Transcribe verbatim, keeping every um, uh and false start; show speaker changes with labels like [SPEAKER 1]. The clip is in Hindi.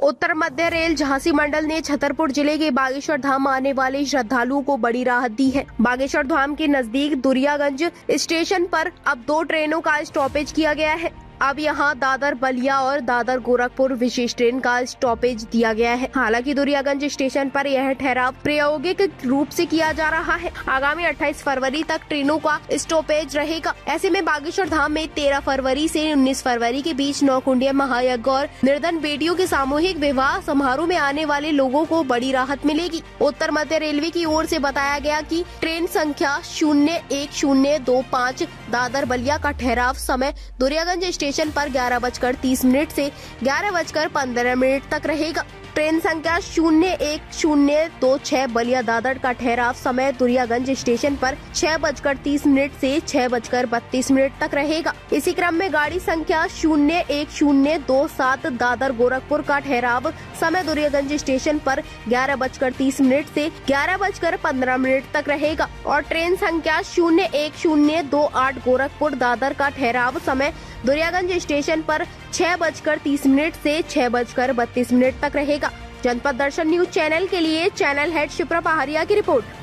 [SPEAKER 1] उत्तर मध्य रेल झांसी मंडल ने छतरपुर जिले के बागेश्वर धाम आने वाले श्रद्धालुओं को बड़ी राहत दी है। बागेश्वर धाम के नजदीक दुरियागंज स्टेशन पर अब दो ट्रेनों का स्टॉपेज किया गया है। अब यहां दादर बलिया और दादर गोरखपुर विशेष ट्रेन का स्टॉपेज दिया गया है। हालांकि दुरियागंज स्टेशन पर यह ठहराव प्रायोगिक रूप से किया जा रहा है। आगामी अट्ठाईस फरवरी तक ट्रेनों का स्टॉपेज रहेगा। ऐसे में बागेश्वर धाम में तेरह फरवरी से उन्नीस फरवरी के बीच नौकुंडिया महायज्ञ और निर्धन बेटियों के सामूहिक विवाह समारोह में आने वाले लोगों को बड़ी राहत मिलेगी। उत्तर मध्य रेलवे की ओर से बताया गया कि ट्रेन संख्या शून्य एक शून्य दो पाँच दादर बलिया का ठहराव समय दुरियागंज स्टेशन पर ग्यारह बजकर तीस मिनट से ग्यारह बजकर पंद्रह मिनट तक रहेगा। ट्रेन संख्या शून्य एक शून्य दो छह बलिया दादर का ठहराव समय दुरियागंज स्टेशन पर छह बजकर तीस मिनट से छह बजकर बत्तीस मिनट तक रहेगा। इसी क्रम में गाड़ी संख्या शून्य एक शून्य दो सात दादर गोरखपुर का ठहराव समय दुरियागंज स्टेशन पर ग्यारह बजकर तीस मिनट से ग्यारह बजकर पंद्रह मिनट तक रहेगा और ट्रेन संख्या शून्य एक शून्य दो आठ गोरखपुर दादर का ठहराव समय दुरियागंज स्टेशन पर छह बजकर तीस मिनट से छह बजकर बत्तीस मिनट तक रहेगा। जनपद दर्शन न्यूज चैनल के लिए चैनल हेड शिप्रा पहाड़िया की रिपोर्ट।